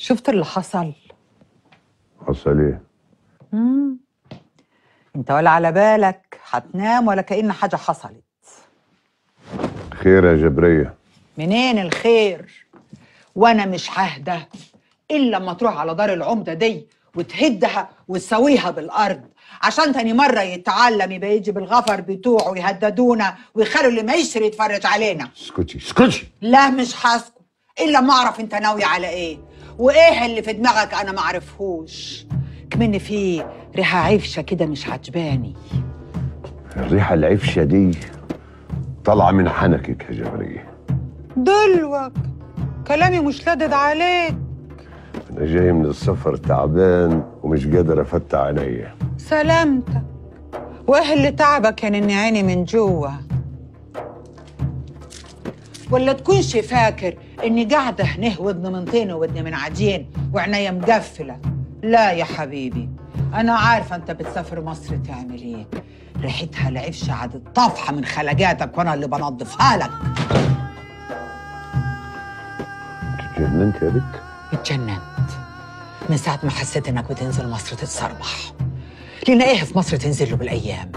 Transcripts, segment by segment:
شفت اللي حصل؟ حصل ايه؟ انت ولا على بالك هتنام ولا كأن حاجة حصلت. خير يا جبرية؟ منين الخير؟ وانا مش ههدى الا لما تروح على دار العمدة دي وتهدها وتسويها بالارض، عشان تاني مرة يتعلم يبقى يجي بالغفر بتوعه يهددونا ويخلوا اللي ما يشتري يتفرج علينا. اسكتي اسكتي. لا مش هسكت الا ما اعرف انت ناوي على ايه وايه اللي في دماغك انا ما اعرفهوش. كمان في ريحة عفشة كده مش عجباني. الريحة العفشة دي طالعة من حنكك يا جبرية. دلوك كلامي مش لادد عليك. أنا جاي من السفر تعبان ومش قادر أفتح عينيا. سلامتك. وإيه اللي تعبك يعني إني عيني من جوه؟ ولا تكونش فاكر إني قاعدة هنه ودن من طين وودن من عجين وعناية مقفلة؟ لا يا حبيبي، أنا عارفة أنت بتسافر مصر تعمل إيه. ريحتها العفشة عاد طافحة من خلقاتك وأنا اللي بنظفها لك. اتجننت يا بنت؟ اتجننت من ساعة ما حسيت إنك بتنزل مصر تتصربح. لنا إيه في مصر تنزل له بالأيام؟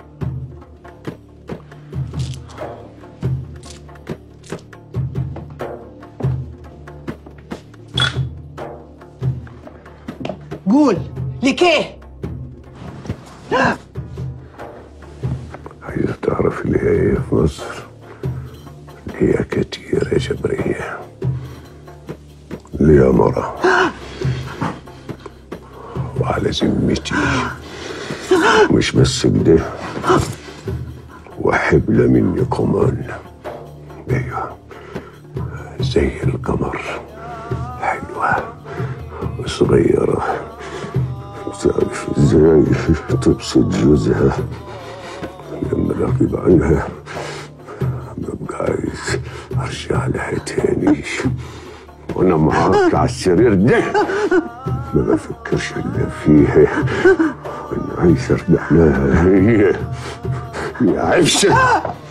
قول لك ايه؟ عايزة تعرف اللي هي في مصر؟ اللي هي كتير يا جبرية. اللي هي مرة وعلى ذمتي، مش بس كده، وحبلة مني كمان. ايوه زي القمر، حلوة وصغيرة، تعرف ازاي تبسط جوزها لما رغب عنها. ببقى عايز ارجع لها تاني وانا معاك على السرير ده، ما بفكرش الا فيها. انا عايز ارجع لها هي يا عفشه.